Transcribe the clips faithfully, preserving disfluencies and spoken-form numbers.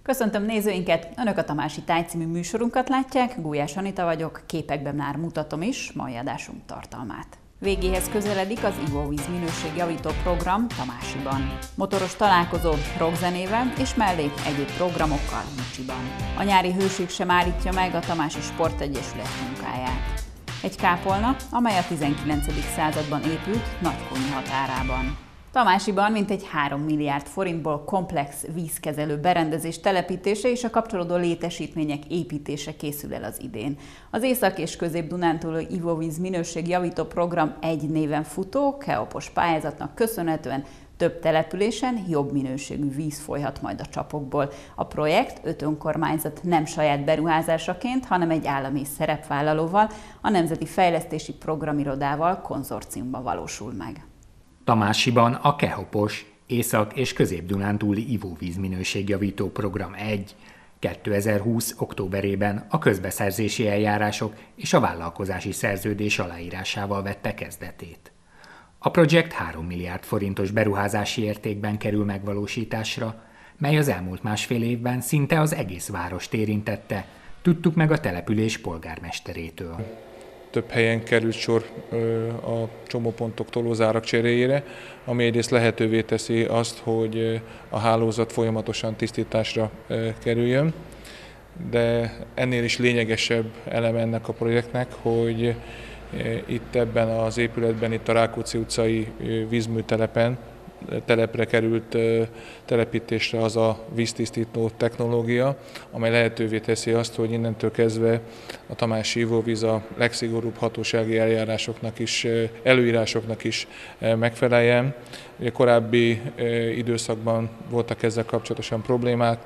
Köszöntöm nézőinket! Önök a Tamási Táj című műsorunkat látják, Gulyás Anita vagyok, képekben már mutatom is mai adásunk tartalmát. Végéhez közeledik az ivóvíz minőségjavító program Tamásiban. Motoros találkozó rockzenével és mellé egyéb programokkal Micsiban. A nyári hőség sem állítja meg a Tamási Sportegyesület munkáját. Egy kápolna, amely a tizenkilencedik században épült Nagykoni határában. Tamásiban mintegy három milliárd forintból komplex vízkezelő berendezés telepítése és a kapcsolódó létesítmények építése készül el az idén. Az Észak- és Közép-Dunántúli ivóvíz minőségjavító program egy néven futó, keopos pályázatnak köszönhetően több településen jobb minőségű víz folyhat majd a csapokból. A projekt öt önkormányzat nem saját beruházásaként, hanem egy állami szerepvállalóval, a Nemzeti Fejlesztési Programirodával konzorciumban valósul meg. Tamásiban a keopos Észak- és Közép-Dunántúli ivóvíz minőségjavító program egy kétezer-húsz. októberében a közbeszerzési eljárások és a vállalkozási szerződés aláírásával vette kezdetét. A projekt három milliárd forintos beruházási értékben kerül megvalósításra, mely az elmúlt másfél évben szinte az egész várost érintette, tudtuk meg a település polgármesterétől. Több helyen került sor a csomópontok tolózárak cseréjére, ami egyrészt lehetővé teszi azt, hogy a hálózat folyamatosan tisztításra kerüljön, de ennél is lényegesebb eleme ennek a projektnek, hogy itt ebben az épületben, itt a Rákóczi utcai vízműtelepen telepre került telepítésre az a víztisztító technológia, amely lehetővé teszi azt, hogy innentől kezdve a tamási ivóvíz a legszigorúbb hatósági eljárásoknak is, előírásoknak is megfeleljen. Ugye korábbi időszakban voltak ezzel kapcsolatosan problémák,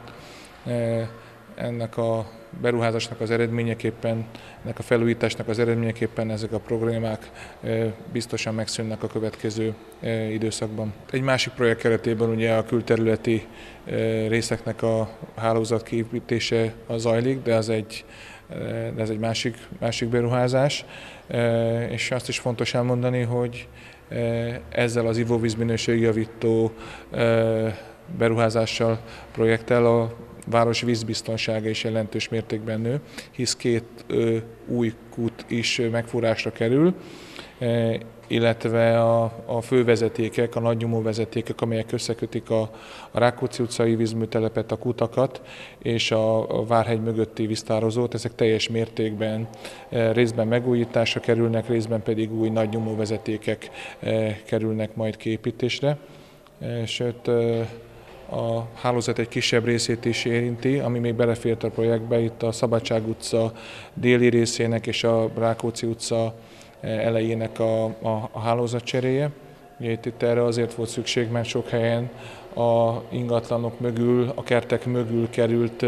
ennek a beruházásnak az eredményeképpen, ennek a felújításnak az eredményeképpen ezek a problémák biztosan megszűnnek a következő időszakban. Egy másik projekt keretében ugye a külterületi részeknek a hálózat kiépítése zajlik, de ez egy, de ez egy másik, másik beruházás, és azt is fontos elmondani, hogy ezzel az ivóvíz minőségjavító beruházással, projekttel a város vízbiztonsága is jelentős mértékben nő, hisz két ö, új kút is megfúrásra kerül, e, illetve a, a fővezetékek, a nagynyomó vezetékek, amelyek összekötik a, a Rákóczi utcai vízműtelepet, a kutakat és a, a Várhegy mögötti víztározót, ezek teljes mértékben e, részben megújításra kerülnek, részben pedig új nagynyomó vezetékek e, kerülnek majd kiépítésre. E, sőt, e, a hálózat egy kisebb részét is érinti, ami még belefért a projektbe, itt a Szabadság utca déli részének és a Rákóczi utca elejének a, a, a hálózatcseréje. Ugye itt, itt erre azért volt szükség, mert sok helyen a ingatlanok mögül, a kertek mögül került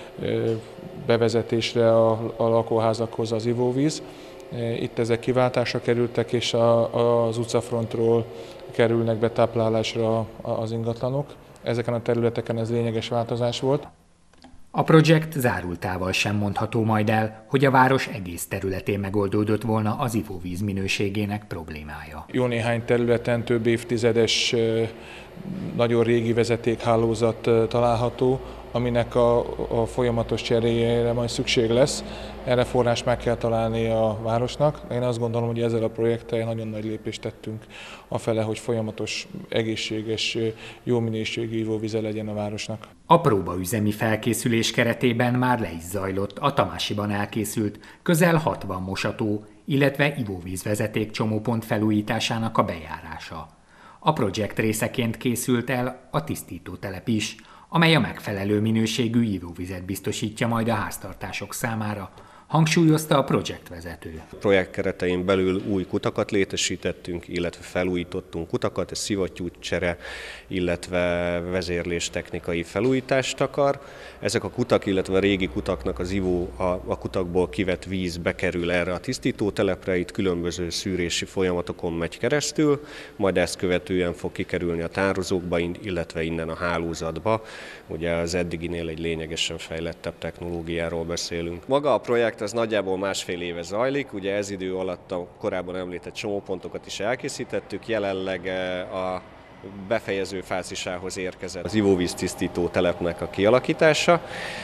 bevezetésre a, a lakóházakhoz az ivóvíz. Itt ezek kiváltásra kerültek, és a, az utcafrontról kerülnek betáplálásra az ingatlanok. Ezeken a területeken ez lényeges változás volt. A projekt zárultával sem mondható majd el, hogy a város egész területén megoldódott volna az ivóvíz minőségének problémája. Jó néhány területen több évtizedes, nagyon régi vezetékhálózat található, aminek a, a folyamatos cseréjére majd szükség lesz. Erre forrás meg kell találni a városnak. Én azt gondolom, hogy ezzel a projekttel nagyon nagy lépést tettünk afele, hogy folyamatos, egészséges, jó minőségű ivóvíze legyen a városnak. A próbaüzemi felkészülés keretében már le is zajlott a Tamásiban elkészült közel hatvan mosató, illetve ivóvízvezeték csomópont felújításának a bejárása. A projekt részeként készült el a tisztítótelep is, amely a megfelelő minőségű ivóvizet biztosítja majd a háztartások számára, hangsúlyozta a projektvezető. A projekt keretein belül új kutakat létesítettünk, illetve felújítottunk kutakat, ez szivattyúcsere, illetve vezérlés technikai felújítást akar. Ezek a kutak, illetve a régi kutaknak az ivó, a, a kutakból kivett víz bekerül erre a tisztítótelepre, itt különböző szűrési folyamatokon megy keresztül, majd ezt követően fog kikerülni a tározókba, illetve innen a hálózatba. Ugye az eddiginél egy lényegesen fejlettebb technológiáról beszélünk. Maga a projekt az nagyjából másfél éve zajlik, ugye ez idő alatt a korábban említett csomópontokat is elkészítettük, jelenleg a befejező fázisához érkezett az ivóvíztisztító telepnek a kialakítása.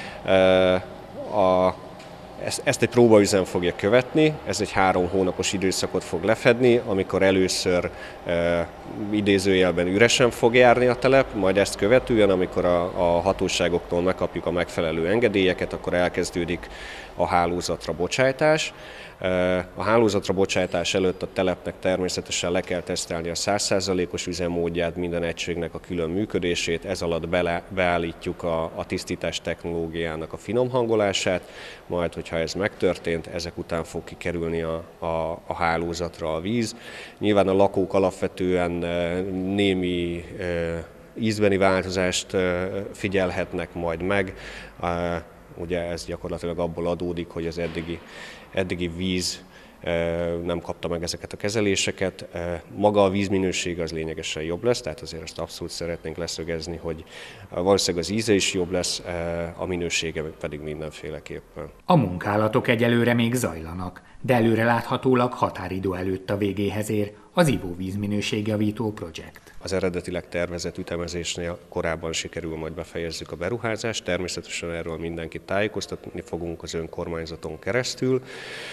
A Ezt egy próbaüzem fogja követni, ez egy három hónapos időszakot fog lefedni, amikor először e, idézőjelben üresen fog járni a telep, majd ezt követően, amikor a, a hatóságoktól megkapjuk a megfelelő engedélyeket, akkor elkezdődik a hálózatra bocsájtás. A hálózatra bocsájtás előtt a telepnek természetesen le kell tesztelni a száz százalékos üzemmódját, minden egységnek a külön működését, ez alatt bele, beállítjuk a, a tisztítás technológiának a finomhangolását, majd, hogyha ez megtörtént, ezek után fog kikerülni a, a, a hálózatra a víz. Nyilván a lakók alapvetően némi ízbeni változást figyelhetnek majd meg. Ugye ez gyakorlatilag abból adódik, hogy az eddigi, eddigi víz nem kapta meg ezeket a kezeléseket. Maga a vízminőség az lényegesen jobb lesz, tehát azért azt abszolút szeretnénk leszögezni, hogy valószínűleg az íze is jobb lesz, a minősége pedig mindenféleképpen. A munkálatok egyelőre még zajlanak, de előreláthatólag határidő előtt a végéhez ér az ivóvízminőségjavító projekt. Az eredetileg tervezett ütemezésnél korábban sikerül, majd befejezzük a beruházást. Természetesen erről mindenkit tájékoztatni fogunk az önkormányzaton keresztül.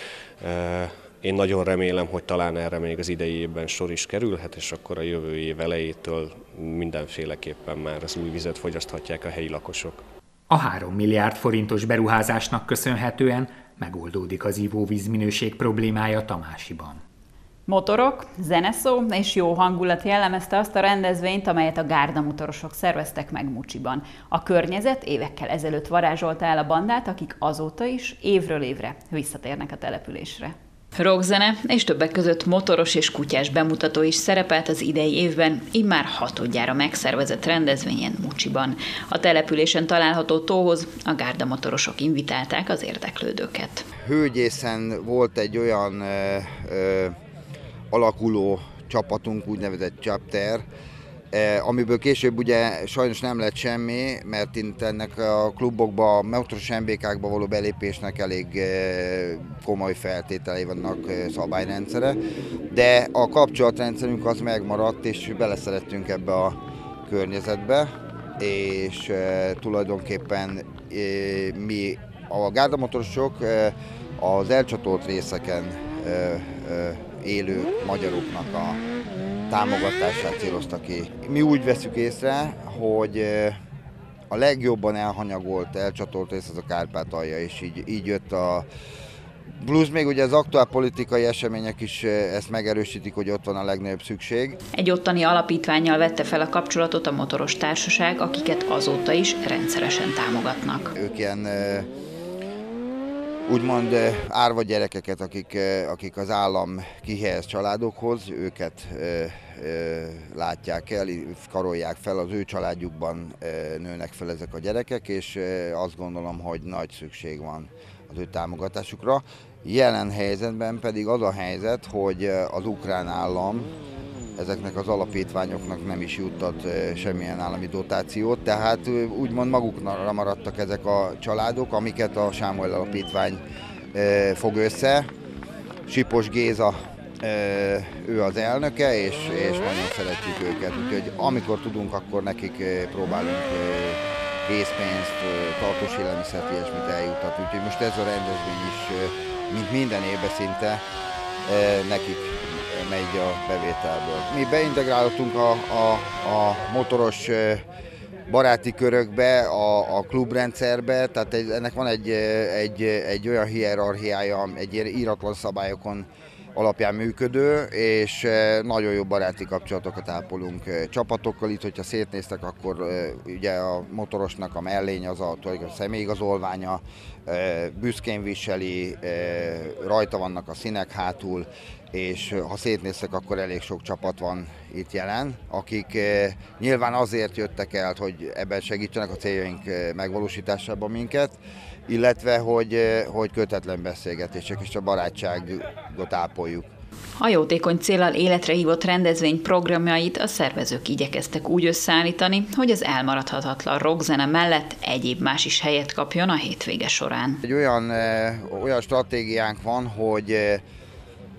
Én nagyon remélem, hogy talán erre még az idei évben sor is kerülhet, és akkor a jövő év elejétől mindenféleképpen már az új vizet fogyaszthatják a helyi lakosok. A három milliárd forintos beruházásnak köszönhetően megoldódik az ivóvíz minőség problémája Tamásiban. Motorok, zeneszó és jó hangulat jellemezte azt a rendezvényt, amelyet a gárdamotorosok szerveztek meg Mucsiban. A környezet évekkel ezelőtt varázsolta el a bandát, akik azóta is évről évre visszatérnek a településre. Rockzene és többek között motoros és kutyás bemutató is szerepelt az idei évben, immár hatodjára megszervezett rendezvényen Mucsiban. A településen található tóhoz a gárdamotorosok invitálták az érdeklődőket. Hőgyészen volt egy olyan ö, ö, alakuló csapatunk, úgynevezett chapter, amiből később ugye sajnos nem lett semmi, mert itt ennek a klubokba, a motoros em bé ká-kba való belépésnek elég komoly feltételei vannak, szabályrendszere, de a kapcsolatrendszerünk az megmaradt, és beleszerettünk ebbe a környezetbe, és tulajdonképpen mi a gárdamotorosok az elcsatolt részeken élő magyaroknak a támogatását célozta ki. Mi úgy veszük észre, hogy a legjobban elhanyagolt, elcsatolt rész az a Kárpátalja, és így, így jött a plusz még ugye az aktuál politikai események is ezt megerősítik, hogy ott van a legnagyobb szükség. Egy ottani alapítvánnyal vette fel a kapcsolatot a motoros társaság, akiket azóta is rendszeresen támogatnak. Ők ilyen úgymond árva gyerekeket, akik, akik az állam kihelyez családokhoz, őket ö, ö, látják el, karolják fel, az ő családjukban ö, nőnek fel ezek a gyerekek, és ö, azt gondolom, hogy nagy szükség van az ő támogatásukra. Jelen helyzetben pedig az a helyzet, hogy az ukrán állam ezeknek az alapítványoknak nem is juttat semmilyen állami dotációt, tehát úgymond magukra maradtak ezek a családok, amiket a Sámuel Alapítvány fog össze. Sipos Géza, ő az elnöke, és, és nagyon szeretjük őket, úgyhogy amikor tudunk, akkor nekik próbálunk készpénzt, tartós élelmiszert, ilyesmit eljutat. Úgyhogy most ez a rendezvény is, mint minden évben szinte, nekik megy a bevételből. Mi beintegráltunk a, a, a motoros baráti körökbe, a, a klubrendszerbe, tehát ennek van egy, egy, egy olyan hierarchiája, egy íratlan szabályokon alapján működő, és nagyon jó baráti kapcsolatokat ápolunk csapatokkal. Itt, hogyha szétnéztek, akkor ugye a motorosnak a mellény az a, a személyigazolványa, büszkén viseli, rajta vannak a színek hátul, és ha szétnéztek, akkor elég sok csapat van itt jelen, akik nyilván azért jöttek el, hogy ebben segítsenek a céljaink megvalósításában minket, illetve hogy, hogy kötetlen beszélgetések és a barátságot ápoljuk. A jótékony céllal életre hívott rendezvény programjait a szervezők igyekeztek úgy összeállítani, hogy az elmaradhatatlan rockzene mellett egyéb más is helyet kapjon a hétvége során. Egy olyan, olyan stratégiánk van, hogy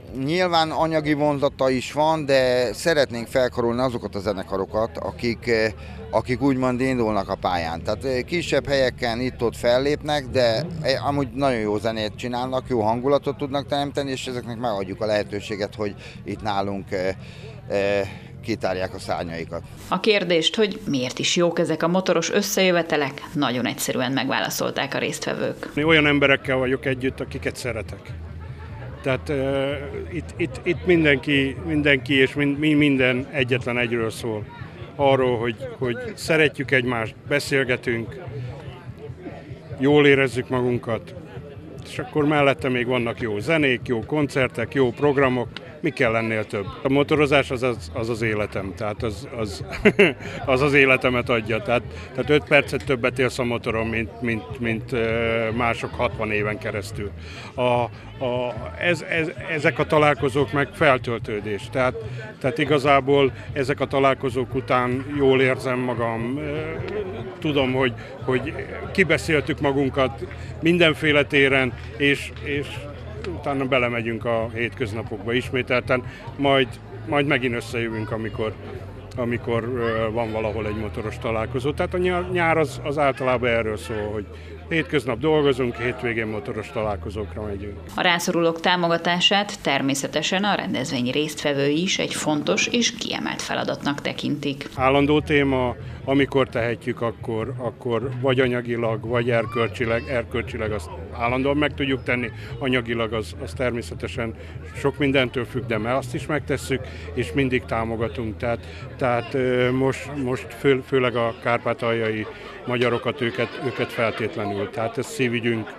Nyilván anyagi vonzata is van, de szeretnénk felkarolni azokat a zenekarokat, akik, akik úgymond indulnak a pályán. Tehát kisebb helyeken itt-ott fellépnek, de amúgy nagyon jó zenét csinálnak, jó hangulatot tudnak teremteni, és ezeknek megadjuk a lehetőséget, hogy itt nálunk kitárják a szárnyaikat. A kérdést, hogy miért is jók ezek a motoros összejövetelek, nagyon egyszerűen megválaszolták a résztvevők. Olyan emberekkel vagyok együtt, akiket szeretek. Tehát uh, itt, itt, itt mindenki, mindenki és mind, minden egyetlen egyről szól. Arról, hogy, hogy szeretjük egymást, beszélgetünk, jól érezzük magunkat, és akkor mellette még vannak jó zenék, jó koncertek, jó programok, mi kell ennél több. A motorozás az az, az, az életem, tehát az az, az az életemet adja. Tehát, tehát öt percet többet élsz a motoron, mint, mint, mint mások hatvan éven keresztül. A, a, ez, ez, ezek a találkozók meg feltöltődés. Tehát, tehát igazából ezek a találkozók után jól érzem magam, tudom, hogy, hogy kibeszéltük magunkat mindenféle téren, és, és utána belemegyünk a hétköznapokba ismételten, majd, majd megint összejövünk, amikor, amikor van valahol egy motoros találkozó. Tehát a nyár az, az általában erről szól, hogy hétköznap dolgozunk, hétvégén motoros találkozókra megyünk. A rászorulók támogatását természetesen a rendezvény résztvevői is egy fontos és kiemelt feladatnak tekintik. Állandó téma, amikor tehetjük, akkor, akkor vagy anyagilag, vagy erkölcsileg, erkölcsileg azt állandóan meg tudjuk tenni, anyagilag az, az természetesen sok mindentől függ, de azt is megtesszük, és mindig támogatunk. Tehát, tehát most, most fő, főleg a kárpátaljai magyarokat, őket, őket feltétlenül, tehát ez szívügyünk.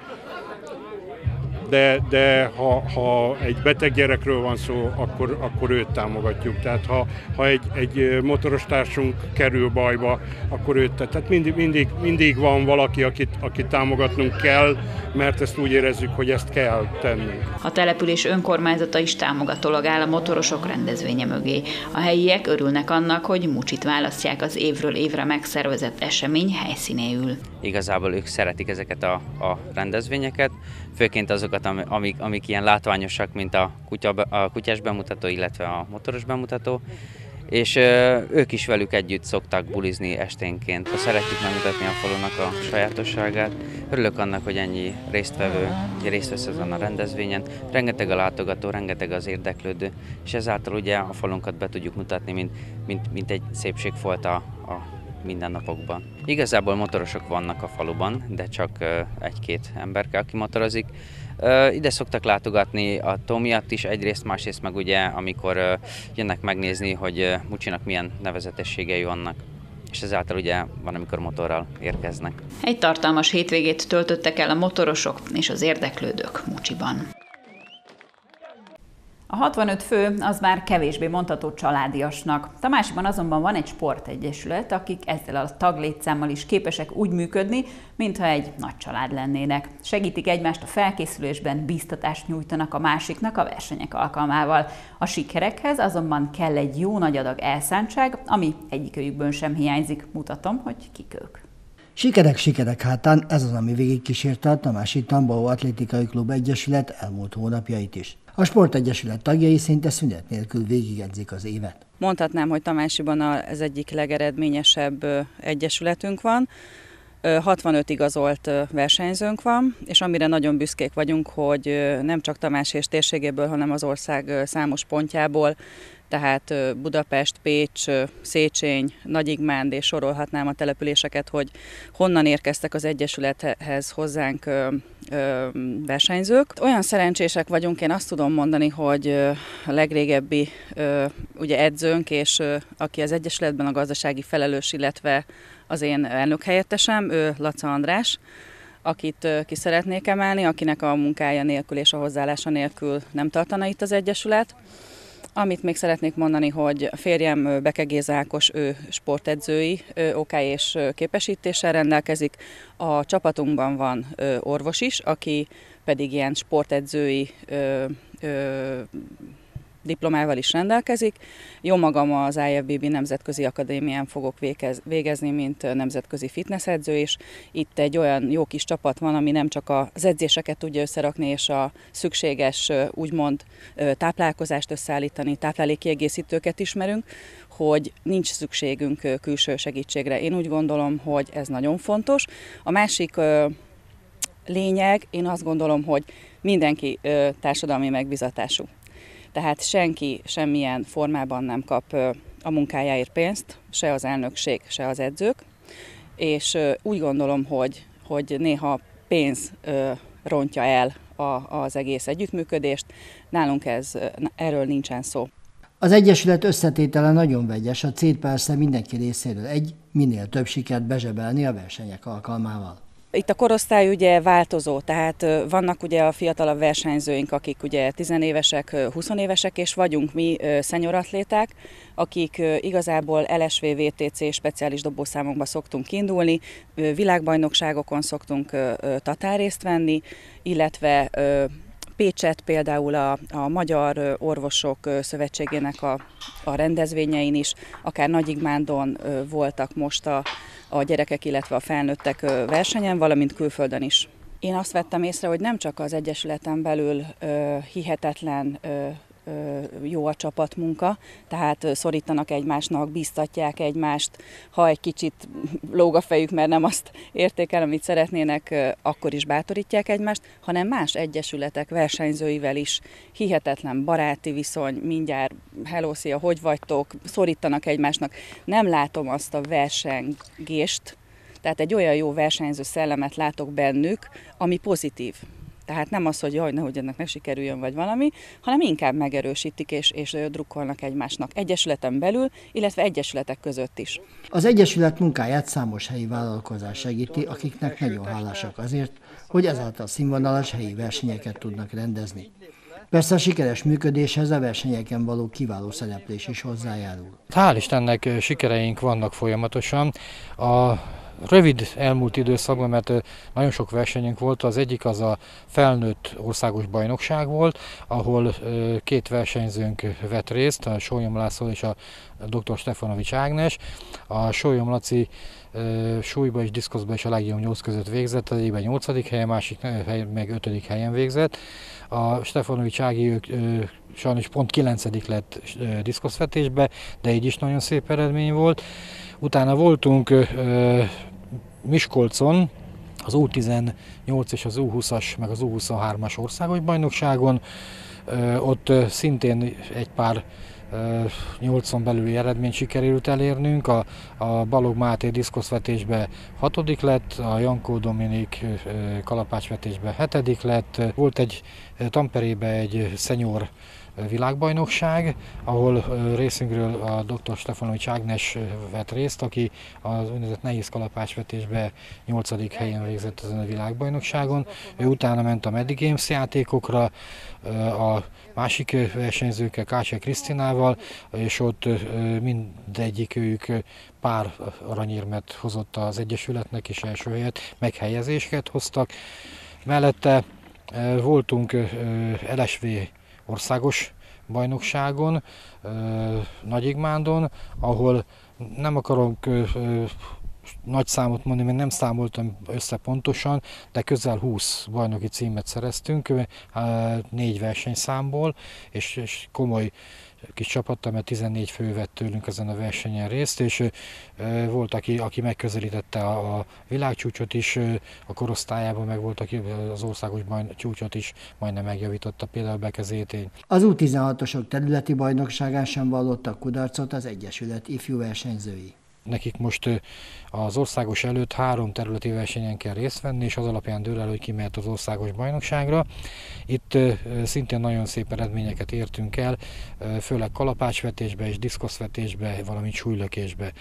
De, de ha, ha egy beteg gyerekről van szó, akkor, akkor őt támogatjuk. Tehát ha, ha egy, egy motoros társunk kerül bajba, akkor őt. Tehát mindig, mindig, mindig van valaki, akit, akit támogatnunk kell, mert ezt úgy érezzük, hogy ezt kell tenni. A település önkormányzata is támogatólag áll a motorosok rendezvénye mögé. A helyiek örülnek annak, hogy Mucsit választják az évről évre megszervezett esemény helyszínéül. Igazából ők szeretik ezeket a, a rendezvényeket, főként azokat, amik, amik ilyen látványosak, mint a, kutya, a kutyás bemutató, illetve a motoros bemutató, és ö, ők is velük együtt szoktak bulizni esténként. Szeretjük megmutatni a falunak a sajátosságát. Örülök annak, hogy ennyi résztvevő részt vesz ezen a rendezvényen. Rengeteg a látogató, rengeteg az érdeklődő, és ezáltal ugye a falunkat be tudjuk mutatni, mint, mint, mint egy szépségfolt a, a mindennapokban. Igazából motorosok vannak a faluban, de csak egy-két emberke, aki motorozik. Ide szoktak látogatni a tó miatt is egyrészt, másrészt meg ugye, amikor jönnek megnézni, hogy Mucsinak milyen nevezetességei vannak. És ezáltal ugye van, amikor motorral érkeznek. Egy tartalmas hétvégét töltöttek el a motorosok és az érdeklődők Mucsiban. A hatvanöt fő az már kevésbé mondható családiasnak. Tamásiban azonban van egy sportegyesület, akik ezzel a taglétszámmal is képesek úgy működni, mintha egy nagy család lennének. Segítik egymást a felkészülésben, bíztatást nyújtanak a másiknak a versenyek alkalmával. A sikerekhez azonban kell egy jó nagy adag elszántság, ami egyikőjükből sem hiányzik. Mutatom, hogy kik ők. Sikerek, sikerek hátán ez az, ami végigkísérte a Tamási Tambohó Atlétikai Klub Egyesület elmúlt hónapjait is. A sportegyesület tagjai szinte szünet nélkül végigedzik az évet. Mondhatnám, hogy Tamásiban az egyik legeredményesebb egyesületünk van. hatvanöt igazolt versenyzőnk van, és amire nagyon büszkék vagyunk, hogy nem csak Tamási és térségéből, hanem az ország számos pontjából, tehát Budapest, Pécs, Széchenyi, Nagyigmánd, és sorolhatnám a településeket, hogy honnan érkeztek az egyesülethez hozzánk versenyzők. Olyan szerencsések vagyunk, én azt tudom mondani, hogy a legrégebbi ugye edzőnk, és aki az egyesületben a gazdasági felelős, illetve az én elnökhelyettesem, ő Laca András, akit ki szeretnék emelni, akinek a munkája nélkül és a hozzáállása nélkül nem tartana itt az egyesület. Amit még szeretnék mondani, hogy a férjem Beke Géza Ákos, ő sportedzői ó ká és képesítéssel rendelkezik. A csapatunkban van orvos is, aki pedig ilyen sportedzői ö, ö, diplomával is rendelkezik. Jó magam az I F B B Nemzetközi Akadémián fogok végezni, mint nemzetközi fitnessedző is. Itt egy olyan jó kis csapat van, ami nem csak az edzéseket tudja összerakni, és a szükséges, úgymond táplálkozást összeállítani, táplálékkiegészítőket ismerünk, hogy nincs szükségünk külső segítségre. Én úgy gondolom, hogy ez nagyon fontos. A másik lényeg, én azt gondolom, hogy mindenki társadalmi megbizatású. Tehát senki semmilyen formában nem kap a munkájáért pénzt, se az elnökség, se az edzők, és úgy gondolom, hogy, hogy néha pénz rontja el az egész együttműködést. Nálunk ez, erről nincsen szó. Az Egyesület összetétele nagyon vegyes, a cél persze mindenki részéről egy, minél több sikert bezsebelni a versenyek alkalmával. Itt a korosztály ugye változó, tehát vannak ugye a fiatalabb versenyzőink, akik ugye tizenévesek, huszonévesek, és vagyunk mi szenioratléták, akik igazából L S V V T C speciális dobószámokba szoktunk kiindulni, világbajnokságokon szoktunk tatán részt venni, illetve Pécset például a, a Magyar Orvosok Szövetségének a, a rendezvényein is, akár Nagyigmándon voltak most a, a gyerekek, illetve a felnőttek versenyen, valamint külföldön is. Én azt vettem észre, hogy nem csak az Egyesületen belül ö, hihetetlen ö, jó a csapatmunka, tehát szorítanak egymásnak, bíztatják egymást, ha egy kicsit lóg a fejük, mert nem azt érték el, amit szeretnének, akkor is bátorítják egymást, hanem más egyesületek versenyzőivel is hihetetlen baráti viszony, mindjárt hello, szia, hogy vagytok, szorítanak egymásnak. Nem látom azt a versengést, tehát egy olyan jó versenyző szellemet látok bennük, ami pozitív. Tehát nem az, hogy jaj, nehogy ennek ne sikerüljön, vagy valami, hanem inkább megerősítik és, és drukkolnak egymásnak egyesületen belül, illetve egyesületek között is. Az Egyesület munkáját számos helyi vállalkozás segíti, akiknek nagyon hálásak azért, hogy ezáltal színvonalas helyi versenyeket tudnak rendezni. Persze a sikeres működéshez a versenyeken való kiváló szereplés is hozzájárul. Hál' Istennek sikereink vannak folyamatosan. A rövid elmúlt időszakban, mert nagyon sok versenyünk volt, az egyik az a felnőtt országos bajnokság volt, ahol két versenyzőnk vett részt, a Sólyom László és a dr. Stefanovics Ágnes. A Sólyom Laci súlyba és diszkoszba is a legjobb nyolc között végzett, az egyikben nyolcadik helyen, másik meg ötödik helyen végzett. A Stefanovics Ági ők, sajnos pont kilencedik lett diszkoszvetésbe, de így is nagyon szép eredmény volt. Utána voltunk Miskolcon, az U tizennyolc és az U húszas, meg az U huszonhármas országos bajnokságon. Ott szintén egy pár nyolcon belüli eredményt sikerült elérnünk. A, a Balogh Máté diszkoszvetésbe hatodik lett, a Jankó Dominik kalapácsvetésbe hetedik lett. Volt egy Tamperébe egy senior világbajnokság, ahol részünkről a dr. Stefanovics Ágnes vett részt, aki az úgynevezett nehéz kalapácsvetésbe nyolcadik helyen végzett ezen a világbajnokságon. Ő utána ment a Medi Games játékokra, a másik versenyzőkkel, Kácse Krisztinával, és ott mindegyik ők pár aranyérmet hozott az Egyesületnek, és első helyet, meghelyezéseket hoztak. Mellette voltunk L S V országos bajnokságon, Nagyigmándon, ahol nem akarok nagy számot mondani, mert nem számoltam össze pontosan, de közel húsz bajnoki címet szereztünk, négy versenyszámból, és, és komoly kis csapattal, mert tizennégy fő vett tőlünk ezen a versenyen részt, és volt, aki, aki megközelítette a, a világcsúcsot is, a korosztályában meg volt, aki az országos bajn, csúcsot is majdnem megjavította, például Bekezétény. Az U tizenhatosok területi bajnokságán sem vallottak kudarcot az Egyesület ifjú versenyzői. Nekik most az országos előtt három területi versenyen kell részt venni, és az alapján dől el, hogy ki mehet az országos bajnokságra. Itt szintén nagyon szép eredményeket értünk el, főleg kalapácsvetésbe és diszkoszvetésbe, valamint súlylökésbe.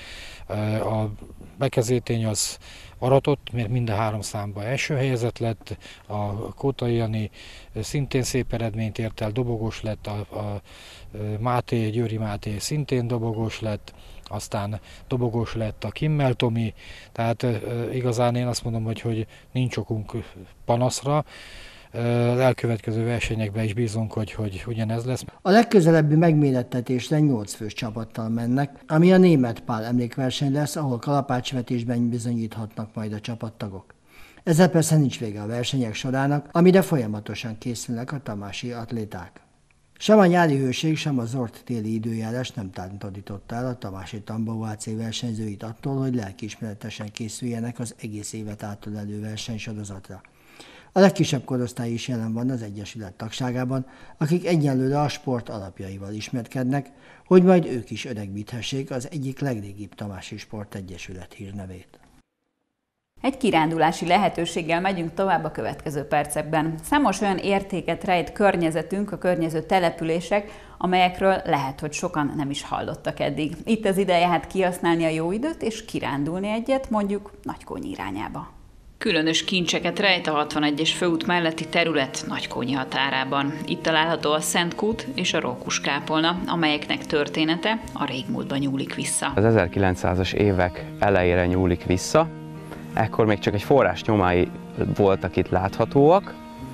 A Bekezétény az aratott, mert mind a három számban első helyezett lett, a Kótai Jani szintén szép eredményt ért el, dobogós lett, a, a Máté, Győri Máté szintén dobogós lett, aztán dobogós lett a Kimmel Tomi, tehát igazán én azt mondom, hogy, hogy nincs okunk panaszra. Az elkövetkező versenyekben is bízunk, hogy, hogy ugyanez lesz. A legközelebbi megmérettetésre nyolc fős csapattal mennek, ami a német pál emlékverseny lesz, ahol kalapácsvetésben bizonyíthatnak majd a csapattagok. Ezzel persze nincs vége a versenyek sorának, amire folyamatosan készülnek a tamási atléták. Sem a nyári hőség, sem a zord téli időjárás nem tántorította el a tamási Tambó á cé versenyzőit attól, hogy lelkiismeretesen készüljenek az egész évet átölelő versenysorozatra. A legkisebb korosztály is jelen van az Egyesület tagságában, akik egyenlőre a sport alapjaival ismerkednek, hogy majd ők is öregbíthessék az egyik legrégibb tamási sportegyesület hírnevét. Egy kirándulási lehetőséggel megyünk tovább a következő percekben. Számos olyan értéket rejt környezetünk, a környező települések, amelyekről lehet, hogy sokan nem is hallottak eddig. Itt az ideje hát kihasználni a jó időt és kirándulni egyet, mondjuk Nagykónyi irányába. Különös kincseket rejt a hatvanegyes főút melletti terület Nagykónyi határában. Itt található a Szentkút és a Rókuskápolna, amelyeknek története a régmúltba nyúlik vissza. Az ezerkilencszázas évek elejére nyúlik vissza. Ekkor még csak egy forrás nyomai voltak itt láthatóak.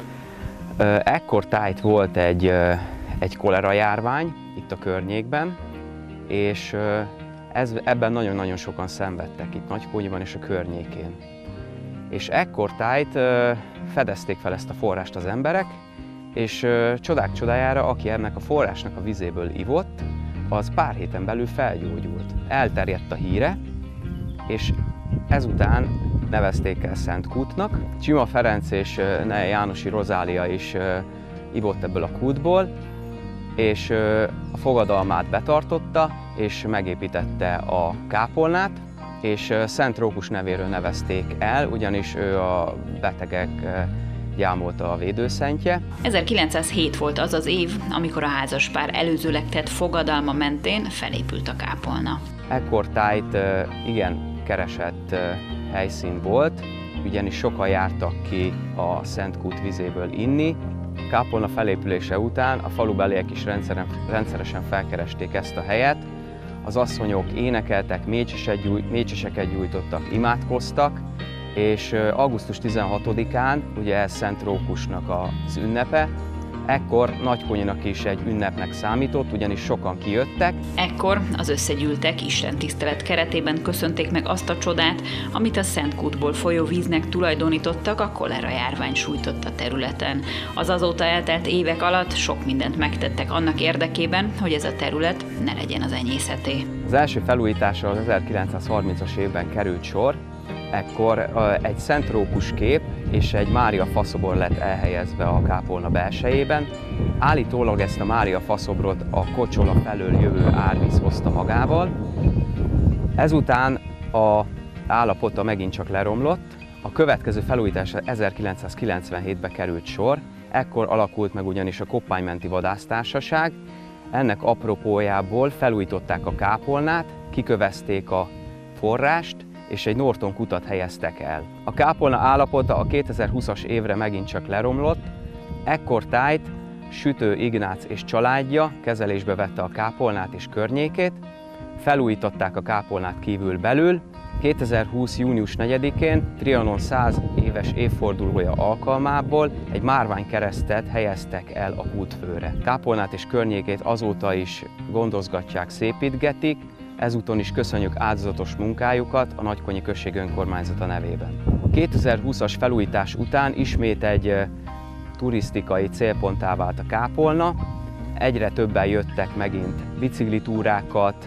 Ekkor tájt volt egy, egy kolera járvány itt a környékben, és ez, ebben nagyon-nagyon sokan szenvedtek itt Nagykónyiban és a környékén. És ekkor tájt fedezték fel ezt a forrást az emberek, és csodák csodájára, aki ennek a forrásnak a vizéből ivott, az pár héten belül felgyógyult. Elterjedt a híre, és ezután nevezték el Szentkútnak. Csima Ferenc és Jánosi Rozália is ivott ebből a kútból, és a fogadalmát betartotta, és megépítette a kápolnát, és Szent Rókus nevéről nevezték el, ugyanis ő a betegek gyámolta a védőszentje. ezerkilencszázhét volt az az év, amikor a házaspár előzőleg tett fogadalma mentén felépült a kápolna. Ekkor tájt igen keresett helyszín volt, ugyanis sokan jártak ki a Szentkút vizéből inni. A kápolna felépülése után a falubeliek is rendszeren, rendszeresen felkeresték ezt a helyet. Az asszonyok énekeltek, mécseseket gyújtottak, imádkoztak, és augusztus tizenhatodikán, ugye ez Szent Rókusnak az ünnepe, ekkor Nagykónyinak is egy ünnepnek számított, ugyanis sokan kijöttek. Ekkor az összegyűltek istentisztelet keretében köszönték meg azt a csodát, amit a Szentkútból folyó víznek tulajdonítottak a kolera járvány sújtotta területen. Az azóta eltelt évek alatt sok mindent megtettek annak érdekében, hogy ez a terület ne legyen az enyészeté. Az első felújításra az ezerkilencszázharmincas évben került sor. Ekkor egy Szent Rókus kép és egy Mária faszobor lett elhelyezve a kápolna belsejében. Állítólag ezt a Mária faszobrot a Kocsola felől jövő árvíz hozta magával. Ezután a állapota megint csak leromlott. A következő felújításra ezerkilencszázkilencvenhétben került sor. Ekkor alakult meg ugyanis a Koppánymenti Vadásztársaság. Ennek apropójából felújították a kápolnát, kikövezték a forrást, és egy Norton kutat helyeztek el. A kápolna állapota a kétezer-húszas évre megint csak leromlott, ekkor tájt Sütő Ignác és családja kezelésbe vette a kápolnát és környékét, felújították a kápolnát kívül belül, kétezer-húsz. június negyedikén Trianon száz éves évfordulója alkalmából egy márványkeresztet helyeztek el a kútfőre. Kápolnát és környékét azóta is gondozgatják, szépítgetik, ezúton is köszönjük áldozatos munkájukat a Nagykónyi község önkormányzata nevében. A kétezer-húszas felújítás után ismét egy turisztikai célponttá vált a kápolna. Egyre többen jöttek megint biciklitúrákat,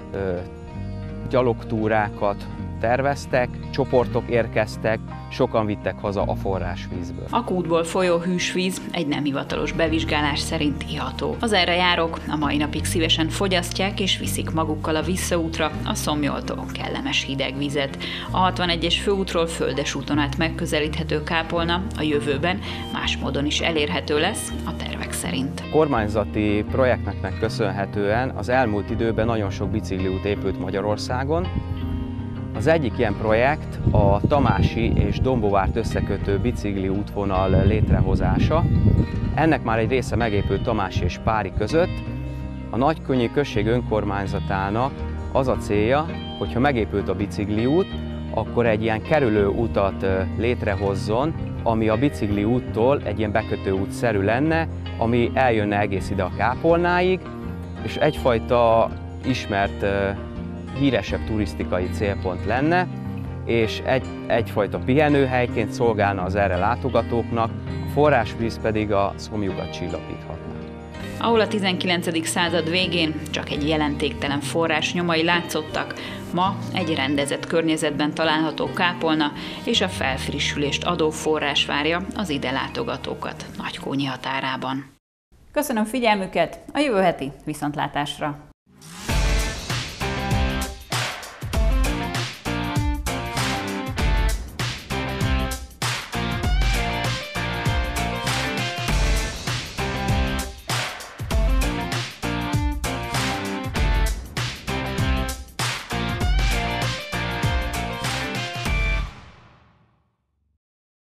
gyalogtúrákat terveztek, csoportok érkeztek, sokan vittek haza a forrásvízből. A kútból folyó hűsvíz egy nem hivatalos bevizsgálás szerint iható. Az erre járók a mai napig szívesen fogyasztják és viszik magukkal a visszaútra a Szomjoltól kellemes hideg vizet. A hatvanegyes főútról földes úton át megközelíthető kápolna a jövőben más módon is elérhető lesz a tervek szerint. A kormányzati projektnek köszönhetően az elmúlt időben nagyon sok bicikliút épült Magyarországon. Az egyik ilyen projekt a Tamási és Dombovárt összekötő bicikli útvonal létrehozása. Ennek már egy része megépült Tamási és Pári között. A Nagykónyi község önkormányzatának az a célja, hogyha megépült a bicikliút, akkor egy ilyen kerülő utat létrehozzon ami a bicikli úttól egy ilyen bekötő útszerű lenne, ami eljönne egész ide a kápolnáig, és egyfajta ismert, híresebb turisztikai célpont lenne, és egy, egyfajta pihenőhelyként szolgálna az erre látogatóknak, a forrásvíz pedig a szomjukat csillapíthatná. Ahol a tizenkilencedik század végén csak egy jelentéktelen forrás nyomai látszottak, ma egy rendezett környezetben található kápolna és a felfrissülést adó forrás várja az ide látogatókat Nagykónyi határában. Köszönöm figyelmüket, a jövő heti viszontlátásra!